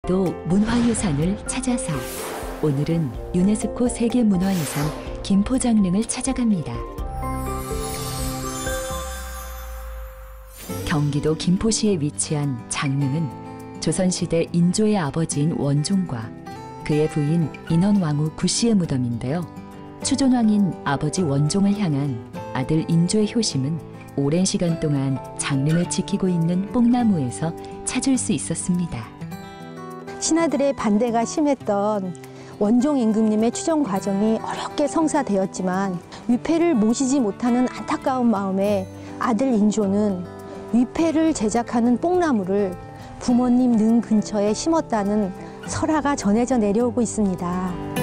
경기도 문화유산을 찾아서 오늘은 유네스코 세계문화유산 김포장릉을 찾아갑니다. 경기도 김포시에 위치한 장릉은 조선시대 인조의 아버지인 원종과 그의 부인 인원왕후 구씨의 무덤인데요. 추존왕인 아버지 원종을 향한 아들 인조의 효심은 오랜 시간 동안 장릉을 지키고 있는 뽕나무에서 찾을 수 있었습니다. 신하들의 반대가 심했던 원종 임금님의 추정 과정이 어렵게 성사되었지만 위패를 모시지 못하는 안타까운 마음에 아들 인조는 위패를 제작하는 뽕나무를 부모님 능 근처에 심었다는 설화가 전해져 내려오고 있습니다.